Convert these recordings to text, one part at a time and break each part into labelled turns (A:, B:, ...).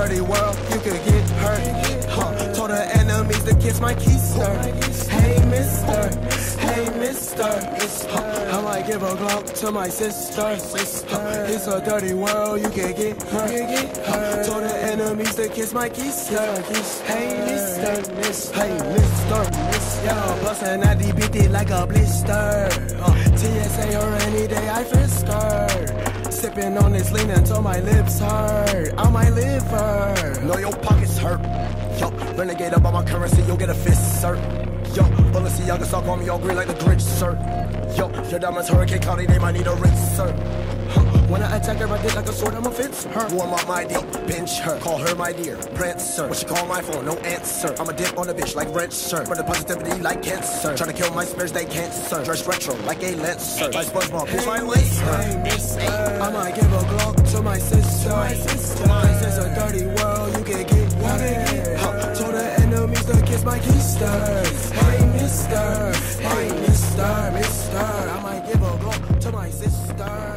A: dirty world, you could get hurt. Told her enemies to kiss my keister. Hey mister, hey mister. I might give a Glock to my sister. It's a dirty world, you can get hurt. Told her enemies to kiss my keister. Hey mister, hey mister. Yeah, bustin' at the BT like a blister. TSA or any day I frisk her. Sipping on this lean until my lips hurt. On my liver. Know your pockets hurt. Yo, renegade up on my currency, you'll get a fist, sir. Yo, bullets, y'all can start calling me all green like the Grinch, sir. Yo, your diamonds hurricane County, they might need a rinse, sir. When I attack her, I did like a sword, I'ma fence her. Warm up my deal, pinch her, call her my dear, Prancer. When she call my phone, no answer. I'm a dip on the bitch like wrench, sir. For the positivity like cancer. Trying to kill my spirits, they can't, sir. Dress retro like a lancer. Like SpongeBob, pinch my waist, I might give a Glock to my sister. This is a dirty world, you can get water. Told the enemies to kiss my keysters. Hey mister, hey mister. I might give a Glock to my sister.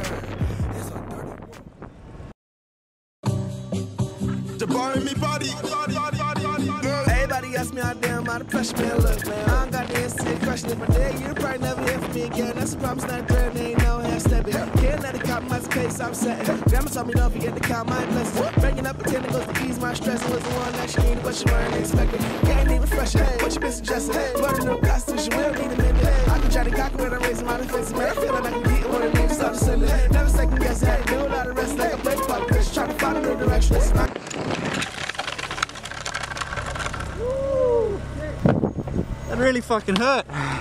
B: Jabari me body.
C: Everybody asks me how damn out of pressure, man. Look, man, I don't got the answer to your question. If I did, you'd probably never hear from me again. That's a promise, not a threat, and ain't no half stepping. Can't let it compromise the pace I'm setting. Grandma told me don't forget to count my blessings. Breaking up pretending goes to ease my stress. Was the one that she needed, but she weren't expecting. Can't even fresh it. What you been suggesting? But no constitution will need a minute. I can try to conquer when I'm raising my defenses. Man, I feel like I can get one of them just start descending. Never second guess it. Do a lot of rest like a break pop. Just trying to find a new direction.
D: That really fucking hurt.